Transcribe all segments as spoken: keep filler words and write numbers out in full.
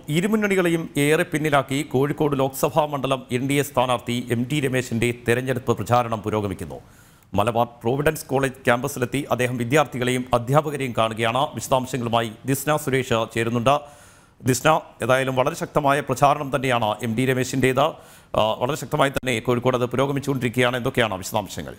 ഇരുമുന്നണികളെയും ഏറെ പിന്നിലാക്കി കോഴിക്കോട് ലോക്സഭാ മണ്ഡലം N D A സ്ഥാനാർത്ഥി എം ടി രമേശിന്റെ തെരഞ്ഞെടുപ്പ് പ്രചാരണം പുരോഗമിക്കുന്നു. മലബാർ പ്രോവിഡൻസ് കോളേജ് ക്യാമ്പസിലെത്തി അദ്ദേഹം വിദ്യാർത്ഥികളെയും അധ്യാപകരെയും കാണുകയാണ്. വിശദാംശങ്ങളുമായി ദിസ്ന സുരേഷ് ചേരുന്നുണ്ട്. ദിസ്ന, ഏതായാലും വളരെ ശക്തമായ പ്രചാരണം തന്നെയാണ് എം ടി രമേശിൻ്റേത്. വളരെ ശക്തമായി തന്നെ കോഴിക്കോട് അത് പുരോഗമിച്ചുകൊണ്ടിരിക്കുകയാണ്. എന്തൊക്കെയാണ് വിശദാംശങ്ങൾ?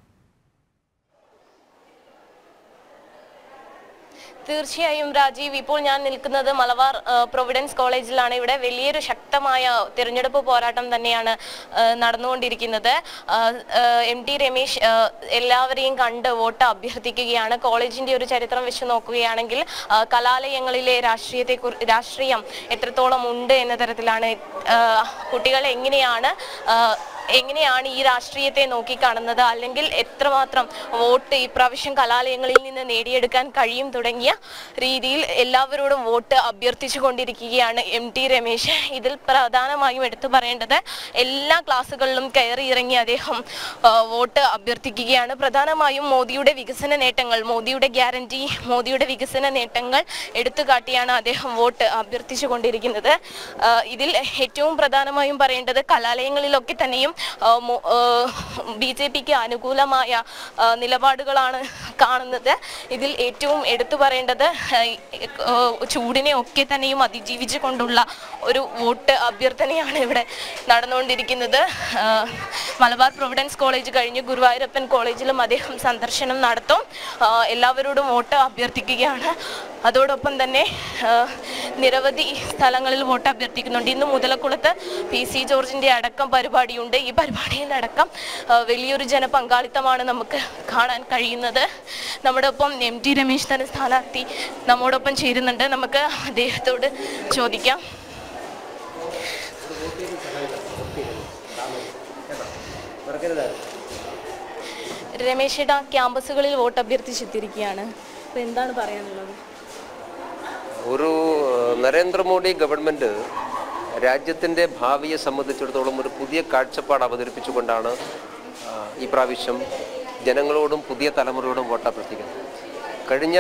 തീർച്ചയായും രാജീവ്, ഇപ്പോൾ ഞാൻ നിൽക്കുന്നത് മലബാർ പ്രൊവിഡൻസ് കോളേജിലാണ്. ഇവിടെ വലിയൊരു ശക്തമായ തിരഞ്ഞെടുപ്പ് പോരാട്ടം തന്നെയാണ് നടന്നുകൊണ്ടിരിക്കുന്നത്. എം ടി രമേശ് എല്ലാവരെയും കണ്ട് വോട്ട് അഭ്യർത്ഥിക്കുകയാണ്. കോളേജിന്റെ ഒരു ചരിത്രം വെച്ച് നോക്കുകയാണെങ്കിൽ കലാലയങ്ങളിലെ രാഷ്ട്രീയത്തെ രാഷ്ട്രീയം എത്രത്തോളം ഉണ്ട് എന്ന തരത്തിലാണ് കുട്ടികൾ എങ്ങനെയാണ് എങ്ങനെയാണ് ഈ രാഷ്ട്രീയത്തെ നോക്കിക്കാണുന്നത്, അല്ലെങ്കിൽ എത്രമാത്രം വോട്ട് ഈ പ്രാവശ്യം കലാലയങ്ങളിൽ നിന്ന് നേടിയെടുക്കാൻ കഴിയും തുടങ്ങിയ രീതിയിൽ എല്ലാവരോടും വോട്ട് അഭ്യർത്ഥിച്ചു കൊണ്ടിരിക്കുകയാണ് എം ടി രമേശ്. ഇതിൽ പ്രധാനമായും എടുത്തു പറയേണ്ടത് എല്ലാ ക്ലാസ്സുകളിലും കയറി ഇറങ്ങി അദ്ദേഹം വോട്ട് അഭ്യർത്ഥിക്കുകയാണ്. പ്രധാനമായും മോദിയുടെ വികസന നേട്ടങ്ങൾ, മോദിയുടെ ഗ്യാരണ്ടി, മോദിയുടെ വികസന നേട്ടങ്ങൾ എടുത്തുകാട്ടിയാണ് അദ്ദേഹം വോട്ട് അഭ്യർത്ഥിച്ചു കൊണ്ടിരിക്കുന്നത്. ഇതിൽ ഏറ്റവും പ്രധാനമായും പറയേണ്ടത് കലാലയങ്ങളിലൊക്കെ തന്നെയും ബി ജെ പിക്ക് അനുകൂലമായ നിലപാടുകളാണ് കാണുന്നത്. ഇതിൽ ഏറ്റവും എടുത്തു പറയേണ്ടത് ചൂടിനെ ഒക്കെ തന്നെയും അതിജീവിച്ചു കൊണ്ടുള്ള ഒരു വോട്ട് അഭ്യർത്ഥനയാണ് ഇവിടെ നടന്നുകൊണ്ടിരിക്കുന്നത്. മലബാർ പ്രൊവിഡൻസ് കോളേജ് കഴിഞ്ഞ് ഗുരുവായൂരപ്പൻ കോളേജിലും അദ്ദേഹം സന്ദർശനം നടത്തും. എല്ലാവരോടും വോട്ട് അഭ്യർത്ഥിക്കുകയാണ്. അതോടൊപ്പം തന്നെ നിരവധി സ്ഥലങ്ങളിൽ വോട്ട് അഭ്യർത്ഥിക്കുന്നുണ്ട്. ഇന്ന് മുതലക്കുളത്ത് പി സി ജോർജിന്റെ അടക്കം പരിപാടിയുണ്ട്. ഈ പരിപാടിയിലടക്കം വലിയൊരു ജനപങ്കാളിത്തമാണ് നമുക്ക് കാണാൻ കഴിയുന്നത്. നമ്മുടെ ഒപ്പം എം ടി രമേശ് തന്നെ സ്ഥാനാർത്ഥി നമ്മോടൊപ്പം ചേരുന്നുണ്ട്. നമുക്ക് അദ്ദേഹത്തോട് ചോദിക്കാം. രമേശിയുടെ ക്യാമ്പസുകളിൽ വോട്ട് അഭ്യർത്ഥിച്ചെത്തിയിരിക്കുകയാണ്. അപ്പോൾ എന്താണ് പറയാനുള്ളത്? ഒരു നരേന്ദ്രമോദി ഗവൺമെൻറ് രാജ്യത്തിൻ്റെ ഭാവിയെ സംബന്ധിച്ചിടത്തോളം ഒരു പുതിയ കാഴ്ചപ്പാട് അവതരിപ്പിച്ചുകൊണ്ടാണ് ഈ പ്രാവശ്യം ജനങ്ങളോടും പുതിയ തലമുറയോടും വോട്ട് അഭ്യർത്ഥിക്കുന്നത്. കഴിഞ്ഞ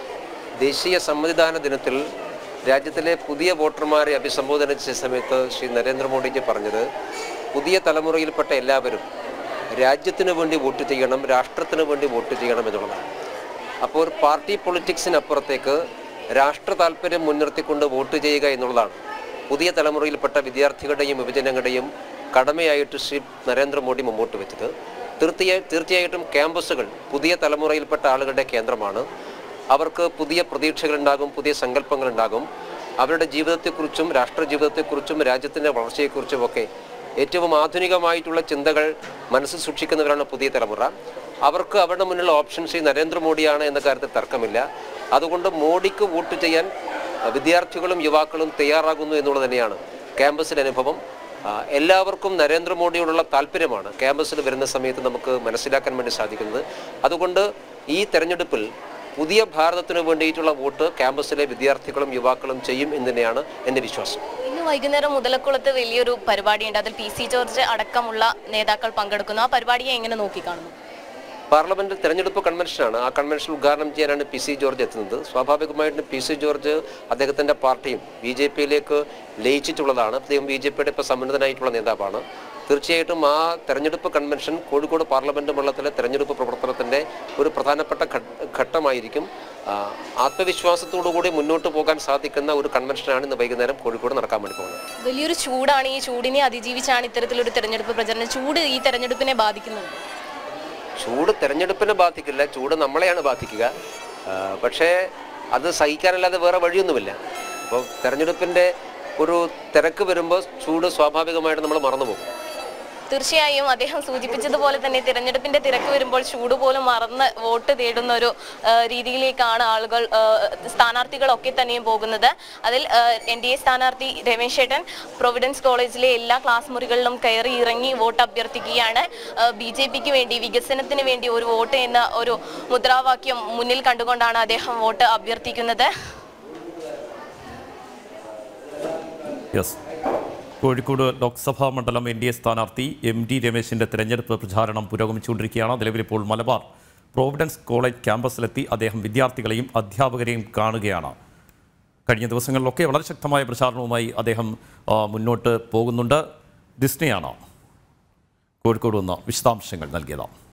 ദേശീയ സമ്മതിദാന ദിനത്തിൽ രാജ്യത്തിലെ പുതിയ വോട്ടർമാരെ അഭിസംബോധന ചെയ്ത സമയത്ത് ശ്രീ നരേന്ദ്രമോദിജി പറഞ്ഞത് പുതിയ തലമുറയിൽപ്പെട്ട എല്ലാവരും രാജ്യത്തിന് വേണ്ടി വോട്ട് ചെയ്യണം, രാഷ്ട്രത്തിന് വേണ്ടി വോട്ട് ചെയ്യണം എന്നുള്ളതാണ്. അപ്പോൾ ഒരു പാർട്ടി പൊളിറ്റിക്സിനപ്പുറത്തേക്ക് രാഷ്ട്ര താല്പര്യം മുൻനിർത്തിക്കൊണ്ട് വോട്ട് ചെയ്യുക എന്നുള്ളതാണ് പുതിയ തലമുറയിൽപ്പെട്ട വിദ്യാർത്ഥികളുടെയും യുവജനങ്ങളുടെയും കടമയായിട്ട് ശ്രീ നരേന്ദ്രമോദി മുമ്പോട്ട് വെച്ചത്. തീർച്ചയായും തീർച്ചയായിട്ടും ക്യാമ്പസുകൾ പുതിയ തലമുറയിൽപ്പെട്ട ആളുകളുടെ കേന്ദ്രമാണ്. അവർക്ക് പുതിയ പ്രതീക്ഷകളുണ്ടാകും, പുതിയ സങ്കല്പങ്ങളുണ്ടാകും. അവരുടെ ജീവിതത്തെക്കുറിച്ചും രാഷ്ട്ര ജീവിതത്തെക്കുറിച്ചും രാജ്യത്തിൻ്റെ വളർച്ചയെക്കുറിച്ചും ഒക്കെ ഏറ്റവും ആധുനികമായിട്ടുള്ള ചിന്തകൾ മനസ്സിൽ സൂക്ഷിക്കുന്നവരാണ് പുതിയ തലമുറ. അവർക്ക് അവരുടെ മുന്നിലുള്ള ഓപ്ഷൻ ശ്രീ നരേന്ദ്രമോദിയാണ് എന്ന കാര്യത്തിൽ തർക്കമില്ല. അതുകൊണ്ട് മോഡിക്ക് വോട്ട് ചെയ്യാൻ വിദ്യാർത്ഥികളും യുവാക്കളും തയ്യാറാകുന്നു എന്നുള്ളത് തന്നെയാണ് ക്യാമ്പസിലെ അനുഭവം. എല്ലാവർക്കും നരേന്ദ്രമോദിയോടുള്ള താല്പര്യമാണ് ക്യാമ്പസിൽ വരുന്ന സമയത്ത് നമുക്ക് മനസ്സിലാക്കാൻ വേണ്ടി സാധിക്കുന്നത്. അതുകൊണ്ട് ഈ തെരഞ്ഞെടുപ്പിൽ പുതിയ ഭാരതത്തിന് വേണ്ടിയിട്ടുള്ള വോട്ട് ക്യാമ്പസിലെ വിദ്യാർത്ഥികളും യുവാക്കളും ചെയ്യും എന്ന് തന്നെയാണ് എൻ്റെ വിശ്വാസം. ഇന്ന് വൈകുന്നേരം മുതലക്കുളത്ത് വലിയൊരു പരിപാടിയുണ്ട്. അതിൽ പി സി ജോർജ് അടക്കമുള്ള നേതാക്കൾ പങ്കെടുക്കുന്നു. ആ പരിപാടിയെ എങ്ങനെ നോക്കിക്കാണുന്നു? പാർലമെന്റ് തെരഞ്ഞെടുപ്പ് കൺവെൻഷനാണ്. ആ കൺവെൻഷൻ ഉദ്ഘാടനം ചെയ്യാനാണ് പി സി ജോർജ് എത്തുന്നത്. സ്വാഭാവികമായിട്ടും പി സി ജോർജ് അദ്ദേഹത്തിൻ്റെ പാർട്ടിയും ബി ജെ പിയിലേക്ക് ലയിച്ചിട്ടുള്ളതാണ്. അദ്ദേഹം ബി ജെ പിയുടെ ഇപ്പോൾ സമ്മന്നതനായിട്ടുള്ള നേതാവാണ്. തീർച്ചയായിട്ടും ആ തെരഞ്ഞെടുപ്പ് കൺവെൻഷൻ കോഴിക്കോട് പാർലമെന്റ് മണ്ഡലത്തിലെ തെരഞ്ഞെടുപ്പ് പ്രവർത്തനത്തിൻ്റെ ഒരു പ്രധാനപ്പെട്ട ഘട്ടമായിരിക്കും. ആത്മവിശ്വാസത്തോടുകൂടി മുന്നോട്ട് പോകാൻ സാധിക്കുന്ന ഒരു കൺവെൻഷനാണ് ഇന്ന് വൈകുന്നേരം കോഴിക്കോട് നടക്കാൻ വേണ്ടി പോകുന്നത്. വലിയൊരു ചൂടാണ്. ഈ ചൂടിനെ അതിജീവിച്ചാണ് ഇത്തരത്തിലൊരു തെരഞ്ഞെടുപ്പ് പ്രചരണം. ചൂട് ഈ തെരഞ്ഞെടുപ്പിനെ ബാധിക്കുന്നുണ്ട്? ചൂട് തെരഞ്ഞെടുപ്പിനെ ബാധിക്കില്ല, ചൂട് നമ്മളെയാണ് ബാധിക്കുക. പക്ഷേ അത് സഹിക്കാനല്ലാതെ വേറെ വഴിയൊന്നുമില്ല. അപ്പോൾ തെരഞ്ഞെടുപ്പിൻ്റെ ഒരു തിരക്ക് വരുമ്പോൾ ചൂട് സ്വാഭാവികമായിട്ട് നമ്മൾ മറന്നുപോകും. തീർച്ചയായും അദ്ദേഹം സൂചിപ്പിച്ചതുപോലെ തന്നെ തിരഞ്ഞെടുപ്പിന്റെ തിരക്ക് വരുമ്പോൾ ചൂട് പോലും മറന്ന് വോട്ട് തേടുന്ന ഒരു രീതിയിലേക്കാണ് ആളുകൾ, സ്ഥാനാർത്ഥികളൊക്കെ തന്നെയും പോകുന്നത്. അതിൽ എൻ ഡി എ സ്ഥാനാർത്ഥി രമേശ് ചേട്ടൻ പ്രൊവിഡൻസ് കോളേജിലെ എല്ലാ ക്ലാസ് മുറികളിലും കയറി ഇറങ്ങി വോട്ട് അഭ്യർത്ഥിക്കുകയാണ്. ബി ജെ പിക്ക് വേണ്ടി, വികസനത്തിന് വേണ്ടി ഒരു വോട്ട് എന്ന ഒരു മുദ്രാവാക്യം മുന്നിൽ കണ്ടുകൊണ്ടാണ് അദ്ദേഹം വോട്ട് അഭ്യർത്ഥിക്കുന്നത്. കോഴിക്കോട് ലോക്സഭാ മണ്ഡലം എൻ ഡി എ സ്ഥാനാർത്ഥി എം ടി രമേശിന്റെ തെരഞ്ഞെടുപ്പ് പ്രചാരണം പുരോഗമിച്ചുകൊണ്ടിരിക്കുകയാണ്. നിലവിലിപ്പോൾ മലബാർ പ്രോവിഡൻസ് കോളേജ് ക്യാമ്പസിലെത്തി അദ്ദേഹം വിദ്യാർത്ഥികളെയും അധ്യാപകരെയും കാണുകയാണ്. കഴിഞ്ഞ ദിവസങ്ങളിലൊക്കെ വളരെ ശക്തമായ പ്രചാരണവുമായി അദ്ദേഹം മുന്നോട്ട് പോകുന്നുണ്ട്. ദിസ്നയാണ് കോഴിക്കോട് നിന്ന് വിശദാംശങ്ങൾ നൽകിയത്.